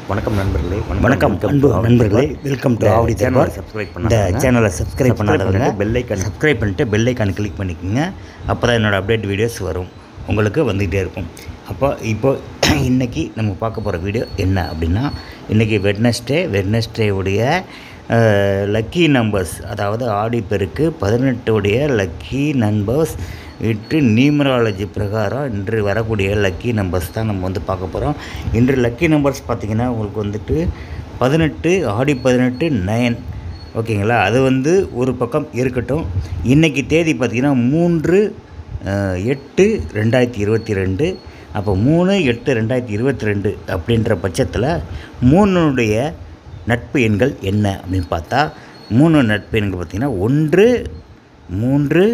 வணக்கம் நண்பர்களே. வணக்கம் அன்பு நண்பர்களே. Welcome to Avadi Darbar. இந்த சேனலை சப்ஸ்கிரைப் பண்ணாதவங்க சப்ஸ்கிரைப் பண்ணிட்டு பெல் ஐக்கான் கிளிக் பண்ணிக்கோங்க. அப்போ தான் என்னோடய அப்டேட் வீடியோஸ் வரும், உங்களுக்கு வந்துகிட்டே இருக்கும். இப்போ இன்றைக்கி நம்ம பார்க்க போகிற வீடியோ என்ன அப்படின்னா, இன்றைக்கி வெட்னஸ்டேவுடைய லக்கி நம்பர்ஸ், அதாவது ஆடி பெருக்கு 18 லக்கி நம்பர்ஸ் இன்று நியூமராலஜி பிரகாரம் இன்று வரக்கூடிய லக்கி நம்பர்ஸ் தான் நம்ம பார்க்க போகிறோம். இன்று லக்கி நம்பர்ஸ் பார்த்திங்கன்னா உங்களுக்கு 18 ஆடி 18 9, ஓகேங்களா? அது ஒரு பக்கம் இருக்கட்டும். இன்றைக்கி தேதி பார்த்திங்கன்னா 3/8/2022. அப்போ 3/8/2022 அப்படின்ற பட்சத்தில் 3னுடைய நட்பு எண்கள் என்ன அப்படின்னு பார்த்தா, 3 நட்பு எண்கள் பார்த்திங்கன்னா 1 3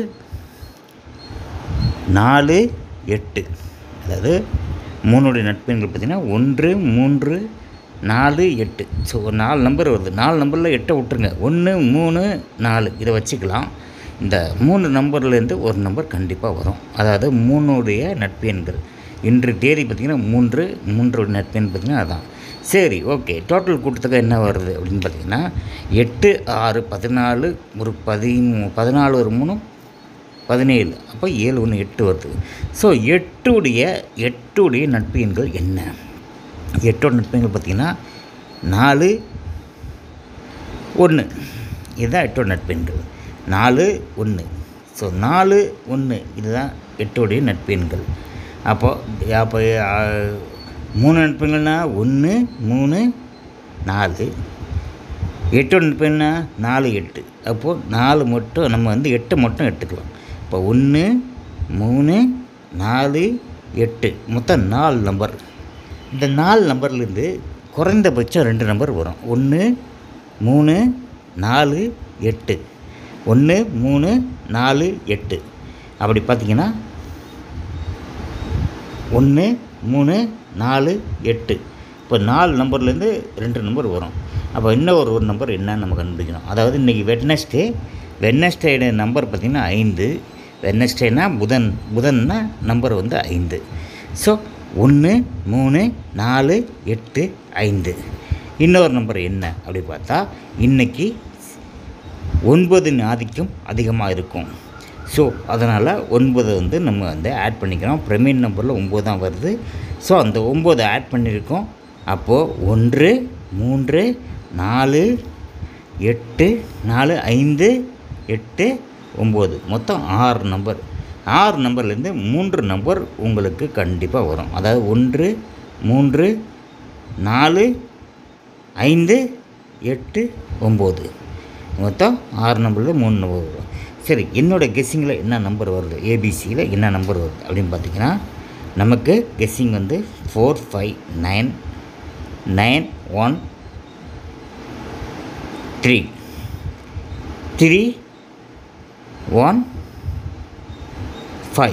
4 8. அதாவது 3னுடைய நட்பு எண்கள் பார்த்திங்கன்னா 1 3 4 8. ஸோ 4 நம்பர் வருது. 4 நம்பரில் 8 விட்டுருங்க. 1 3 4 இதை வச்சுக்கலாம். இந்த 3 நம்பர்லேருந்து ஒரு நம்பர் கண்டிப்பாக வரும். அதாவது 3னுடைய நட்பு எண்கள் இன்று தேதி பார்த்திங்கன்னா 3 நட்பு எண் பார்த்திங்கன்னா அதான். சரி, ஓகே. டோட்டல் கூட்டத்துக்கு என்ன வருது அப்படின்னு பார்த்திங்கன்னா 8 6 14 ஒரு 14 ஒரு 3 17. அப்போ 7 1 8 வருது. ஸோ 8உடைய நட்பு எண்கள் என்ன? 8ஓட நட்பு எண்கள் பார்த்திங்கன்னா 4 1. இதுதான் 8ஓட நட்பு எண்கள். 4 1. ஸோ 4 1 இதுதான் 8உடைய நட்பு எண்கள். அப்போ 3 நட்பு எண்கள்னா 1 3 4. 8ஓட நட்பு எண்னா 4 8. அப்போது 4 மட்டும் நம்ம 8 மட்டும் எடுத்துக்கலாம். இப்போ 1 3 4 8 மொத்தம் 4 நம்பர். இந்த 4 நம்பர்லேருந்து குறைந்தபட்சம் 2 நம்பர் வரும். 1 3 4 8. 1 3 4 8. அப்படி பார்த்திங்கன்னா 1 3 4 8. இப்போ 4 நம்பர்லேருந்து 2 நம்பர் வரும். அப்போ இன்னும் ஒரு நம்பர் என்னன்னு நம்ம கண்டுபிடிக்கணும். அதாவது இன்றைக்கி வெட்னஸ்டே நம்பர் பார்த்திங்கன்னா 5. வெட்னஸ்டேனா புதன்னா நம்பர் 5. ஸோ 1 3 4 8 5. இன்னொரு நம்பர் என்ன அப்படி பார்த்தா, இன்றைக்கி 9 ஆதிக்கம் அதிகமாக இருக்கும். ஸோ அதனால் 9 நம்ம ஆட் பண்ணிக்கிறோம். பிரமிட் நம்பரில் 9 தான் வருது. ஸோ அந்த 9 ஆட் பண்ணியிருக்கோம். அப்போது 1 3 4 8 4 5 8 9 மொத்தம் 6 நம்பர். 6 நம்பர்லேருந்து 3 நம்பர் உங்களுக்கு கண்டிப்பாக வரும். அதாவது 1 3 4 5 8 9 மொத்தம் 6 நம்பரில் 3 நம்பர் வரும். சரி, என்னோடய கெஸ்ஸிங்கில் என்ன நம்பர் வருது, ஏபிசியில் என்ன நம்பர் வருது அப்படின்னு பார்த்திங்கன்னா, நமக்கு கெஸ்ஸிங் 4 5 9 9 1 3 3 1 5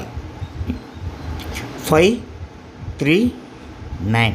5 3 9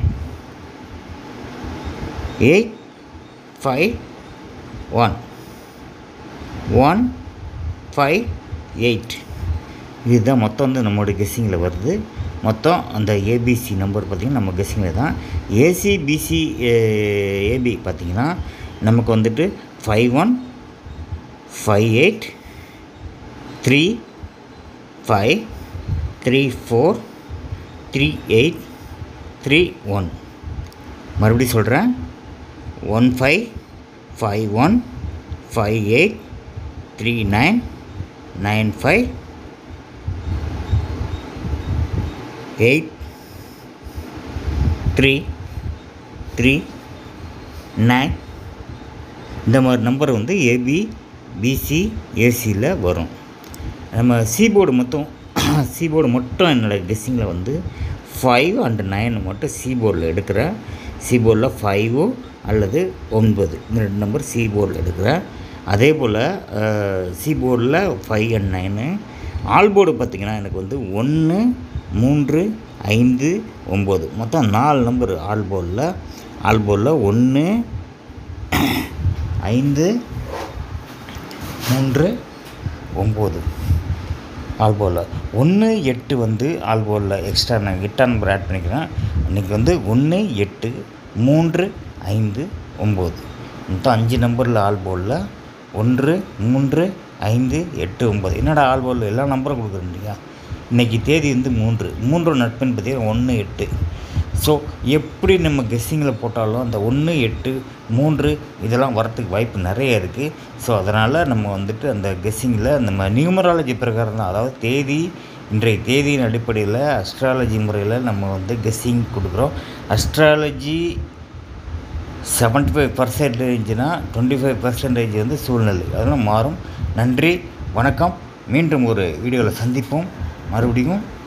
8 5 1 1 5 8. இதுதான் மொத்தம் நம்மளுடைய கெஸ்ஸிங்கில் வருது. மொத்தம் அந்த ஏபிசி நம்பர் பார்த்திங்கன்னா நம்ம கெஸ்ஸிங்கில் தான். ஏசிபிசி ஏபி பார்த்திங்கன்னா நமக்கு 5 1 5 8 3 5 3 4 3 8 3 1. மறுபடியும் சொல்கிறேன். 1 5 5 1 5 8 3 9 9 5 8 3 3 9. இந்த மாதிரி நம்பர் ஏபி பிசி ஏசியில் வரும். நம்ம சிபோர்டு மட்டும் என்னோடய கெஸ்ஸிங்கில் 5 and 9 மட்டும் சிபோர்டில் எடுக்கிறேன். சிபோர்டில் 5 அல்லது 9 இந்த 2 நம்பர் சிபோர்டில் எடுக்கிறேன். அதே போல் சிபோர்டில் 5 and 9. ஆல்போர்டு பார்த்திங்கன்னா எனக்கு 1 3 5 9 மொத்தம் 4 நம்பர் ஆல்போர்டில் 1 5 3 9 ஆல்போவில் 1 8 ஆல்போவில் எக்ஸ்ட்ரா நான் 8 நம்பர் ஆட் பண்ணிக்கிறேன். இன்றைக்கி 1 8 3 5 9. மொத்தம் 5 நம்பரில் ஆல் போலில் 1 3 5 8 9. என்னடா ஆல் போல் எல்லா நம்பரும் கொடுக்குறேன் இல்லையா? இன்றைக்கி தேதி வந்து 3 நட்பெண் பார்த்தீங்கன்னா 1 8. ஸோ எப்படி நம்ம கெஸ்ஸிங்கில் போட்டாலும் அந்த 1 8 3 இதெல்லாம் வரத்துக்கு வாய்ப்பு நிறைய இருக்குது. ஸோ அதனால் நம்ம வந்துட்டு அந்த கெஸ்ஸிங்கில் நம்ம நியூமராலஜி பிரகாரம் தான், அதாவது இன்றைய தேதியின் அடிப்படையில் அஸ்ட்ராலஜி முறையில் நம்ம வந்து கெஸ்ஸிங் கொடுக்குறோம். அஸ்ட்ராலஜி 75%னா 25% வந்து சூழ்நிலை, அதெல்லாம் மாறும். நன்றி, வணக்கம். மீண்டும் ஒரு வீடியோவில் சந்திப்போம். மறுபடியும்